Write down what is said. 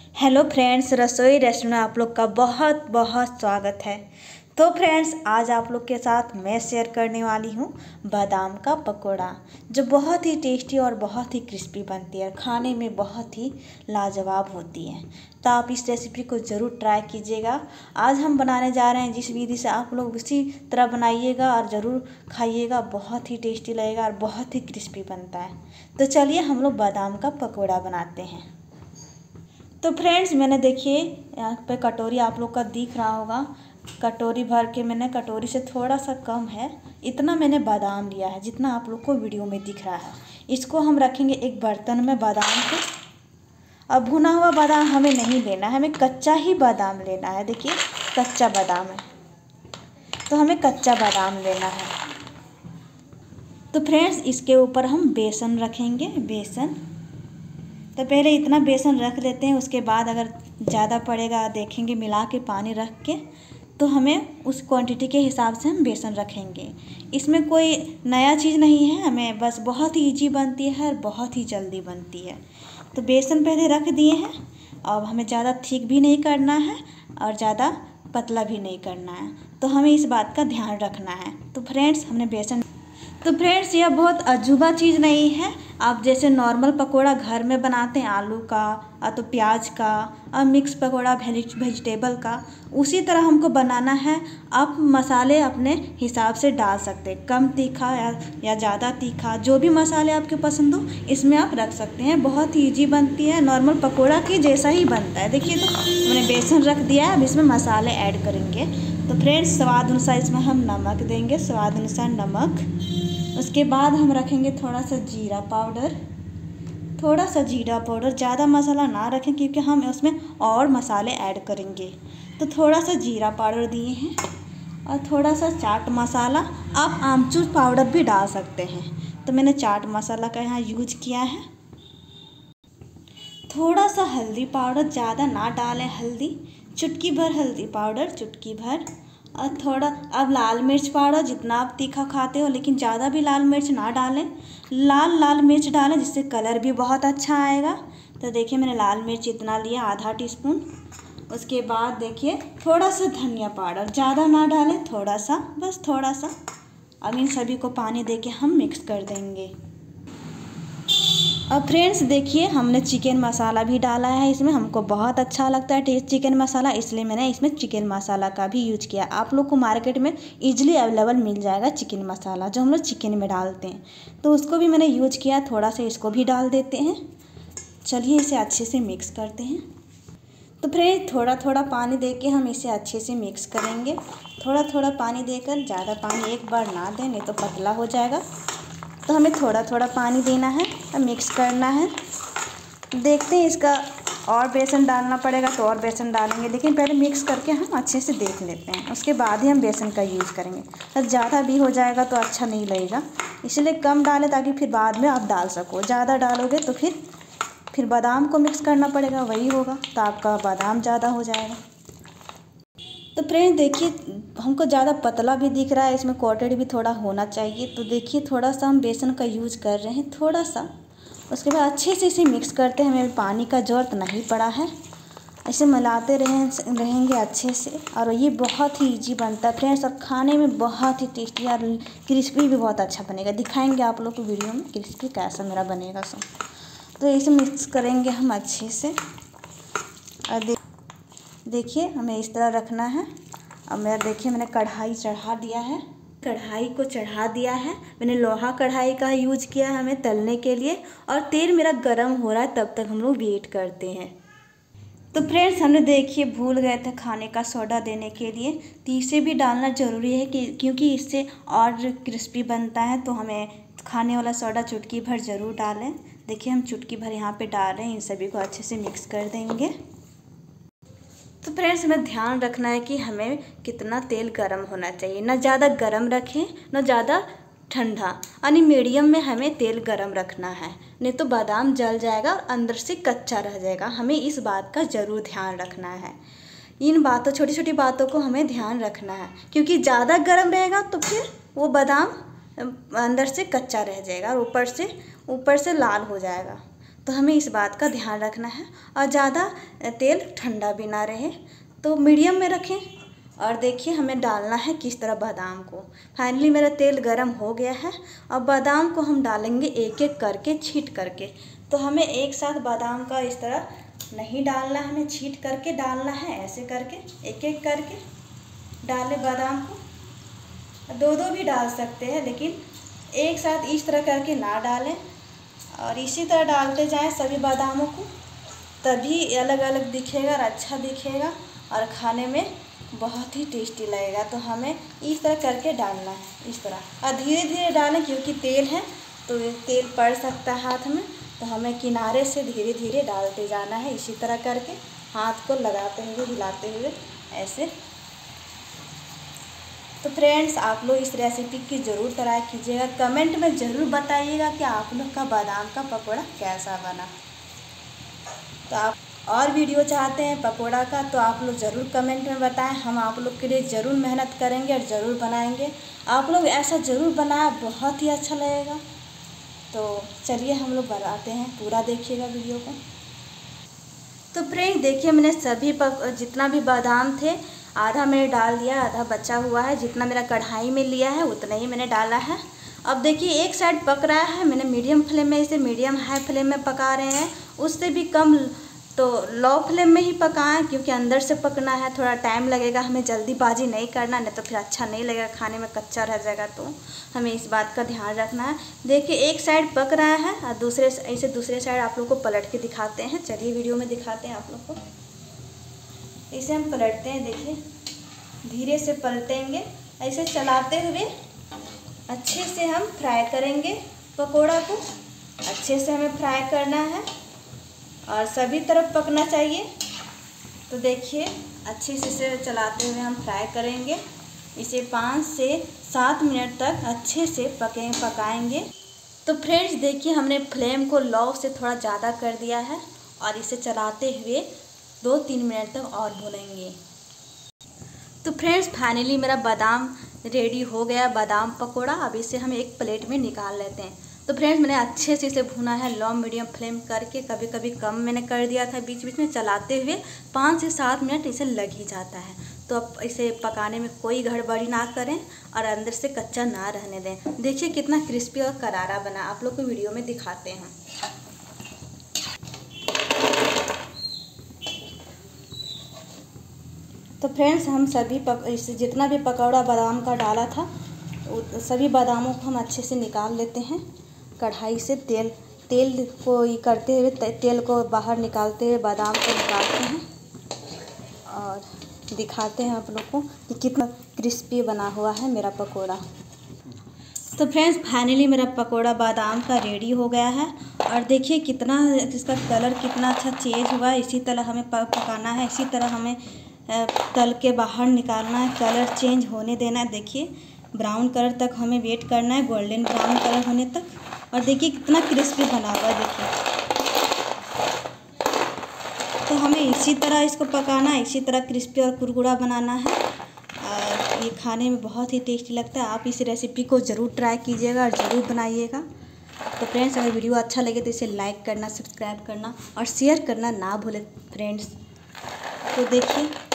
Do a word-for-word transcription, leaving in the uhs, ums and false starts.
Hello friends, रसोई restaurant में आप लोग का बहुत बहुत स्वागत है। तो फ्रेंड्स, आज आप लोग के साथ मैं शेयर करने वाली हूँ बादाम का पकोड़ा, जो बहुत ही टेस्टी और बहुत ही क्रिस्पी बनती है, खाने में बहुत ही लाजवाब होती है। तो आप इस रेसिपी को ज़रूर ट्राई कीजिएगा। आज हम बनाने जा रहे हैं जिस विधि से, आप लोग उसी तरह बनाइएगा और ज़रूर खाइएगा। बहुत ही टेस्टी लगेगा और बहुत ही क्रिस्पी बनता है। तो चलिए हम लोग बादाम का पकोड़ा बनाते हैं। तो फ्रेंड्स, मैंने देखिए यहाँ पे कटोरी आप लोग का दिख रहा होगा, कटोरी भर के मैंने, कटोरी से थोड़ा सा कम है, इतना मैंने बादाम लिया है जितना आप लोग को वीडियो में दिख रहा है। इसको हम रखेंगे एक बर्तन में बादाम को। अब भुना हुआ बादाम हमें नहीं लेना है, हमें कच्चा ही बादाम लेना है। देखिए कच्चा बादाम है, तो हमें कच्चा बादाम लेना है। तो फ्रेंड्स, इसके ऊपर हम बेसन रखेंगे। बेसन तो पहले इतना बेसन रख लेते हैं, उसके बाद अगर ज़्यादा पड़ेगा देखेंगे मिला के पानी रख के, तो हमें उस क्वांटिटी के हिसाब से हम बेसन रखेंगे। इसमें कोई नया चीज़ नहीं है, हमें बस बहुत ही ईजी बनती है और बहुत ही जल्दी बनती है। तो बेसन पहले रख दिए हैं। अब हमें ज़्यादा थिक भी नहीं करना है और ज़्यादा पतला भी नहीं करना है, तो हमें इस बात का ध्यान रखना है। तो फ्रेंड्स, हमने बेसन तो फ्रेंड्स यह बहुत अजूबा चीज़ नहीं है। आप जैसे नॉर्मल पकोड़ा घर में बनाते हैं आलू का और तो प्याज का और मिक्स पकोड़ा वेजिटेबल का, उसी तरह हमको बनाना है। आप मसाले अपने हिसाब से डाल सकते हैं, कम तीखा या या ज़्यादा तीखा, जो भी मसाले आपके पसंद हो इसमें आप रख सकते हैं। बहुत ही ईजी बनती है, नॉर्मल पकोड़ा की जैसा ही बनता है। देखिए, तो मैंने बेसन रख दिया है, अब इसमें मसाले ऐड करेंगे। तो फ्रेंड्स, स्वाद अनुसार इसमें हम नमक देंगे, स्वाद अनुसार नमक। उसके बाद हम रखेंगे थोड़ा सा जीरा पाउडर, थोड़ा सा जीरा पाउडर, ज़्यादा मसाला ना रखें क्योंकि हम उसमें और मसाले ऐड करेंगे। तो थोड़ा सा जीरा पाउडर दिए हैं और थोड़ा सा चाट मसाला। आप आमचूर पाउडर भी डाल सकते हैं, तो मैंने चाट मसाला का यहाँ यूज किया है। थोड़ा सा हल्दी पाउडर, ज़्यादा ना डालें हल्दी, चुटकी भर हल्दी पाउडर, चुटकी भर। और थोड़ा अब लाल मिर्च पाउडर, जितना आप तीखा खाते हो, लेकिन ज़्यादा भी लाल मिर्च ना डालें, लाल लाल मिर्च डालें जिससे कलर भी बहुत अच्छा आएगा। तो देखिए मैंने लाल मिर्च इतना लिया, आधा टीस्पून। उसके बाद देखिए थोड़ा सा धनिया पाउडर, ज़्यादा ना डालें, थोड़ा सा, बस थोड़ा सा। अब इन सभी को पानी देके हम मिक्स कर देंगे। अब फ्रेंड्स देखिए, हमने चिकन मसाला भी डाला है इसमें, हमको बहुत अच्छा लगता है टेस्ट चिकन मसाला, इसलिए मैंने इसमें चिकन मसाला का भी यूज किया। आप लोग को मार्केट में इजीली अवेलेबल मिल जाएगा चिकन मसाला, जो हम लोग चिकन में डालते हैं, तो उसको भी मैंने यूज किया। थोड़ा सा इसको भी डाल देते हैं। चलिए इसे अच्छे से मिक्स करते हैं। तो फ्रेंड्स, थोड़ा थोड़ा पानी दे के हम इसे अच्छे से मिक्स करेंगे। थोड़ा थोड़ा पानी देकर, ज़्यादा पानी एक बार ना दें, नहीं तो पतला हो जाएगा। तो हमें थोड़ा थोड़ा पानी देना है और मिक्स करना है। देखते हैं, इसका और बेसन डालना पड़ेगा तो और बेसन डालेंगे, लेकिन पहले मिक्स करके हम अच्छे से देख लेते हैं, उसके बाद ही हम बेसन का यूज़ करेंगे। तो ज़्यादा भी हो जाएगा तो अच्छा नहीं लगेगा, इसलिए कम डालें ताकि फिर बाद में आप डाल सको। ज़्यादा डालोगे तो फिर फिर बादाम को मिक्स करना पड़ेगा, वही होगा, तो आपका बादाम ज़्यादा हो जाएगा। तो फ्रेंड्स देखिए, हमको ज़्यादा पतला भी दिख रहा है, इसमें कोटेड भी थोड़ा होना चाहिए। तो देखिए थोड़ा सा हम बेसन का यूज़ कर रहे हैं, थोड़ा सा। उसके बाद अच्छे से इसे मिक्स करते हैं, हमें पानी का ज़रूरत नहीं पड़ा है। ऐसे मिलाते रहें रहेंगे अच्छे से, और ये बहुत ही ईजी बनता है फ्रेंड्स, और खाने में बहुत ही टेस्टी और क्रिस्पी भी बहुत अच्छा बनेगा। दिखाएंगे आप लोग को वीडियो में क्रिस्पी कैसा मेरा बनेगा सब। तो इसे मिक्स करेंगे हम अच्छे से। और देखिए हमें इस तरह रखना है। अब मेरा देखिए, मैंने कढ़ाई चढ़ा दिया है, कढ़ाई को चढ़ा दिया है। मैंने लोहा कढ़ाई का यूज किया है हमें तलने के लिए, और तेल मेरा गरम हो रहा है, तब तक हम लोग वेट करते हैं। तो फ्रेंड्स, हमने देखिए भूल गए थे खाने का सोडा देने के लिए, तो इसे भी डालना ज़रूरी है कि क्योंकि इससे और क्रिस्पी बनता है। तो हमें खाने वाला सोडा चुटकी भर ज़रूर डालें। देखिए हम चुटकी भर यहाँ पे डाल रहे हैं, इन सभी को अच्छे से मिक्स कर देंगे। तो फ्रेंड्स, हमें ध्यान रखना है कि हमें कितना तेल गरम होना चाहिए, ना ज़्यादा गरम रखें ना ज़्यादा ठंडा, यानी मीडियम में हमें तेल गरम रखना है, नहीं तो बादाम जल जाएगा और अंदर से कच्चा रह जाएगा। हमें इस बात का ज़रूर ध्यान रखना है। इन बातों छोटी छोटी बातों को हमें ध्यान रखना है, क्योंकि ज़्यादा गरम रहेगा तो फिर वो बादाम अंदर से कच्चा रह जाएगा और ऊपर से ऊपर से लाल हो जाएगा। तो हमें इस बात का ध्यान रखना है और ज़्यादा तेल ठंडा भी ना रहे, तो मीडियम में रखें। और देखिए हमें डालना है किस तरह बादाम को। फाइनली मेरा तेल गरम हो गया है। अब बादाम को हम डालेंगे एक एक करके, छीट करके। तो हमें एक साथ बादाम का इस तरह नहीं डालना, हमें छीट करके डालना है, ऐसे करके एक एक करके डालें बादाम को। दो दो भी डाल सकते हैं, लेकिन एक साथ इस तरह करके ना डालें। और इसी तरह डालते जाएं सभी बादामों को, तभी अलग अलग दिखेगा और अच्छा दिखेगा और खाने में बहुत ही टेस्टी लगेगा। तो हमें इस तरह करके डालना है, इस तरह। और धीरे धीरे डालें, क्योंकि तेल है तो तेल पड़ सकता है हाथ में। तो हमें किनारे से धीरे धीरे डालते जाना है, इसी तरह करके हाथ को लगाते हुए, हिलाते हुए, ऐसे। तो फ्रेंड्स, आप लोग इस रेसिपी की ज़रूर ट्राई कीजिएगा। कमेंट में ज़रूर बताइएगा कि आप लोग का बादाम का पकौड़ा कैसा बना। तो आप और वीडियो चाहते हैं पकौड़ा का, तो आप लोग ज़रूर कमेंट में बताएं। हम आप लोग के लिए ज़रूर मेहनत करेंगे और ज़रूर बनाएंगे। आप लोग ऐसा ज़रूर बनाएं, बहुत ही अच्छा लगेगा। तो चलिए हम लोग बनाते हैं, पूरा देखिएगा वीडियो को। तो फ्रेंड देखिए, मैंने सभी पक जितना भी बादाम थे आधा मैंने डाल दिया, आधा बचा हुआ है। जितना मेरा कढ़ाई में लिया है उतना ही मैंने डाला है। अब देखिए एक साइड पक रहा है, मैंने मीडियम फ्लेम में, इसे मीडियम हाई फ्लेम में पका रहे हैं। उससे भी कम तो लो फ्लेम में ही पकाएं, क्योंकि अंदर से पकना है, थोड़ा टाइम लगेगा। हमें जल्दीबाजी नहीं करना, नहीं तो फिर अच्छा नहीं लगेगा, खाने में कच्चा रह जाएगा। तो हमें इस बात का ध्यान रखना है। देखिए एक साइड पक रहा है और दूसरे ऐसे दूसरे साइड आप लोग को पलट के दिखाते हैं। चलिए वीडियो में दिखाते हैं आप लोग को। इसे हम पलटते हैं, देखिए धीरे से पलटेंगे, ऐसे चलाते हुए अच्छे से हम फ्राई करेंगे पकोड़ा को। अच्छे से हमें फ्राई करना है और सभी तरफ पकना चाहिए। तो देखिए अच्छे से इसे चलाते हुए हम फ्राई करेंगे। इसे पाँच से सात मिनट तक अच्छे से पके पकाएंगे। तो फ्रेंड्स देखिए, हमने फ्लेम को लो से थोड़ा ज़्यादा कर दिया है और इसे चलाते हुए दो तीन मिनट तक और भूनेंगे। तो फ्रेंड्स फाइनली मेरा बादाम रेडी हो गया, बादाम पकोड़ा। अब इसे हम एक प्लेट में निकाल लेते हैं। तो फ्रेंड्स मैंने अच्छे से इसे भुना है, लो मीडियम फ्लेम करके। कभी कभी कम मैंने कर दिया था, बीच बीच में चलाते हुए पाँच से सात मिनट इसे लग ही जाता है। तो अब इसे पकाने में कोई गड़बड़ी ना करें और अंदर से कच्चा ना रहने दें। देखिए कितना क्रिस्पी और करारा बना, आप लोग को वीडियो में दिखाते हैं। तो फ्रेंड्स हम सभी पक इसे जितना भी पकौड़ा बादाम का डाला था, सभी बादामों को हम अच्छे से निकाल लेते हैं कढ़ाई से। तेल तेल को ये करते हुए, तेल को बाहर निकालते हुए बादाम को निकालते हैं और दिखाते हैं आप लोग को कि कितना क्रिस्पी बना हुआ है मेरा पकोड़ा। तो फ्रेंड्स फाइनली मेरा पकोड़ा बादाम का रेडी हो गया है। और देखिए कितना इसका कलर कितना अच्छा चेंज हुआ है। इसी तरह हमें पकाना है, इसी तरह हमें तल के बाहर निकालना है, कलर चेंज होने देना है। देखिए ब्राउन कलर तक हमें वेट करना है, गोल्डन ब्राउन कलर होने तक। और देखिए कितना क्रिस्पी बना हुआ है, देखिए। तो हमें इसी तरह इसको पकाना है, इसी तरह क्रिस्पी और कुरकुरा बनाना है। और ये खाने में बहुत ही टेस्टी लगता है। आप इस रेसिपी को ज़रूर ट्राई कीजिएगा और ज़रूर बनाइएगा। तो फ्रेंड्स अगर वीडियो अच्छा लगे तो इसे लाइक करना, सब्सक्राइब करना और शेयर करना ना भूलें फ्रेंड्स। तो देखिए